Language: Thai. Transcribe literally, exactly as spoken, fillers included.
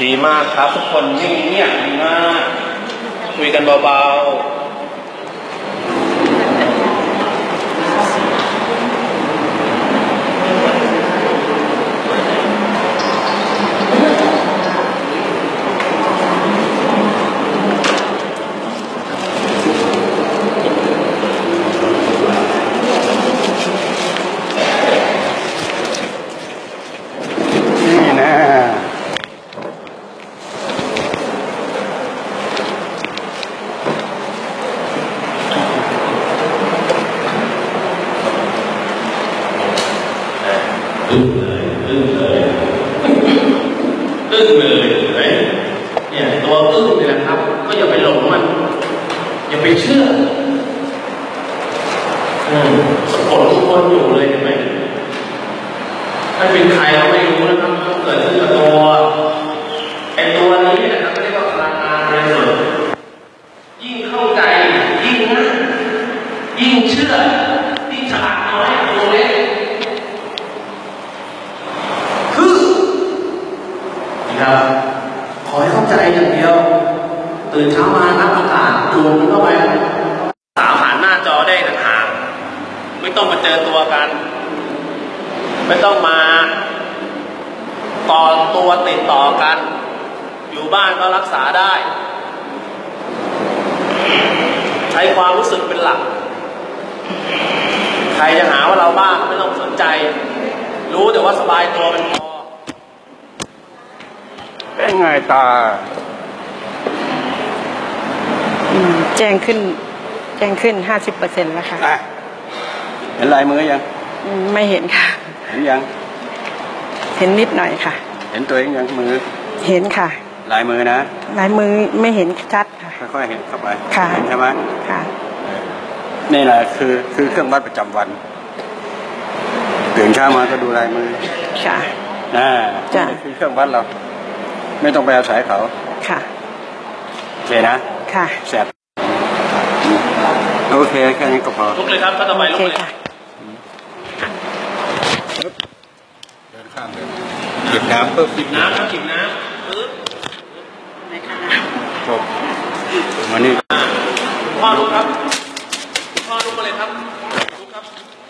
ดีมากครับทุกคนนิ่งเงียบดีมากคุยกันเบาๆอึ้งเลยอึ้งเลยอึ้งเลยเห็นไหมเนี่ยตัวอึ้งเนี่ยนะครับก็อย่าไปหลงมันอย่าไปเชื่ออืมสะกดทุกคนอยู่เลยเห็นไหมถ้าเป็นใครเราไม่รู้นะครับต้องเกิดขึ้นกับตัวไอ้ตัวนี้นะครับเรียกว่าพลังงานบริสุทธิ์ยิ่งเข้าใจยิ่งง่ายยิ่งเชื่อยิ่งฉลาดน้อยตัวเล็กขอให้เข้าใจอย่างเดียวตื่นเช้ามานับอากาศจูงมันเข้าไปสาวผ่านหน้าจอได้ห่างๆไม่ต้องมาเจอตัวกันไม่ต้องมาต่อตัวติดต่อกันอยู่บ้านก็รักษาได้ใช้ความรู้สึกเป็นหลักใครจะหาว่าเราบ้าไม่ต้องสนใจรู้แต่ว่าสบายตัวเป็นพอเป็นไงตาแจ้งขึ้นแจ้งขึ้นห้าสิบเปอร์เซ็นต์แล้วค่ะเห็นลายมือยังไม่เห็นค่ะเห็นยังเห็นนิดหน่อยค่ะเห็นตัวเองยังมือเห็นค่ะลายมือนะลายมือไม่เห็นชัดค่ะค่อยๆเห็นเข้าไปค่ะเห็นใช่ไหมค่ะนี่แหละคือคือเครื่องวัดประจำวันตื่นเช้ามาก็ดูลายมือค่ะอ่าจ้ะคือเครื่องวัดเราไม่ต้องไปอาศัยเขาค่ะโอเคนะค่ะเสร็จโอเคแค่นี้ก็พอลุกเลยครับก็ต่อไปลุกเลยเดินข้ามเลยหยิบน้ำปุ๊บหยิบน้ำครับหยิบน้ำปึ๊บไหนคะจบมานี่พ่อลุกครับพ่อลุกมาเลยครับลุกครับ